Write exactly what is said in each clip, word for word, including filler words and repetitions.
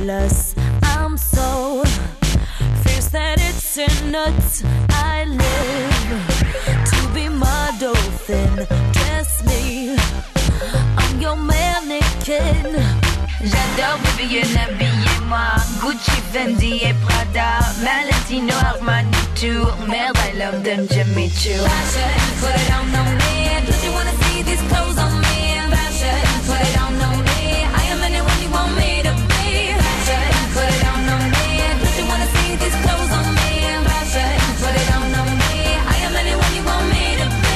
jealous. I'm so fierce that it's in nuts. I live to be my dolphin. Dress me, I'm your mannequin. J'adore baby, habillez-moi Gucci, Fendi et Prada, Valentino, Armani Tour. Merde, I love them Jimmy Choo. Fashion, put it on, on me. Don't you wanna see these clothes on me? Fashion, put it on, on me. I am anyone you want me to be. Fashion, put it on, on me. Don't you wanna see these clothes on me? Fashion, put it on, on me. I am anyone you want me to be.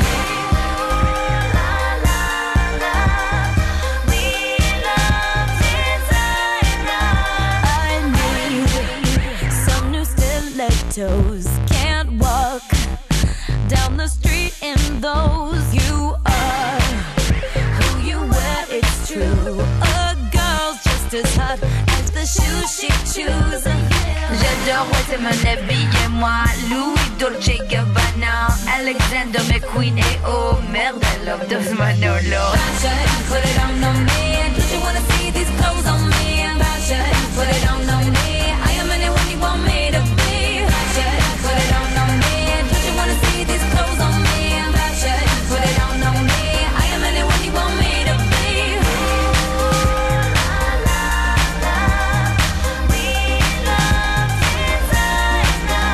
Toes can't walk down the street in those. You are who you wear, it's true. A girl's just as hot as the shoes she chooses. J'adore, ouais c'est mon habillez-moi Louis, Dolce Gabbana, Alexander McQueen et oh merde, I love those Manolo. Fashion, put it on, on me. Don't you wanna see these clothes on me? Fashion, put it on, on me. I am anyone you want me to be. Put it on, on me. Don't you wanna see these clothes on me? Fashion, put it on, on me. I am anyone you want me to be. We love designer.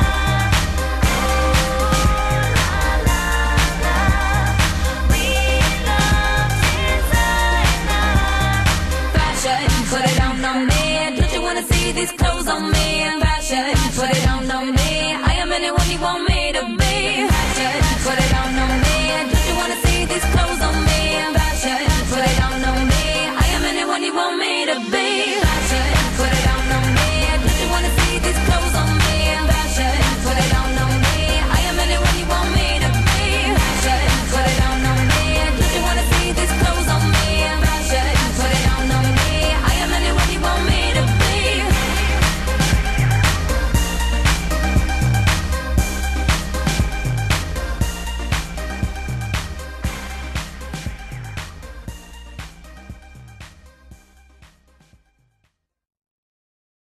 We love designer. Fashion, put it on, on me. Don't you wanna see these clothes on me?